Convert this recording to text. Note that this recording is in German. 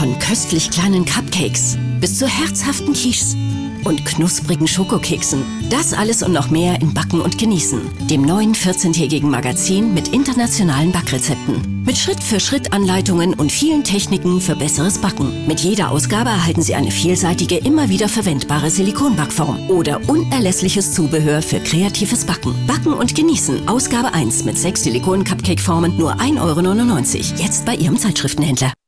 Von köstlich kleinen Cupcakes bis zu herzhaften Quiches und knusprigen Schokokeksen. Das alles und noch mehr in Backen und Genießen, dem neuen 14-tägigen Magazin mit internationalen Backrezepten. Mit Schritt-für-Schritt-Anleitungen und vielen Techniken für besseres Backen. Mit jeder Ausgabe erhalten Sie eine vielseitige, immer wieder verwendbare Silikonbackform oder unerlässliches Zubehör für kreatives Backen. Backen und Genießen, Ausgabe 1 mit 6 Silikon-Cupcake-Formen, nur 1,99 €. Jetzt bei Ihrem Zeitschriftenhändler.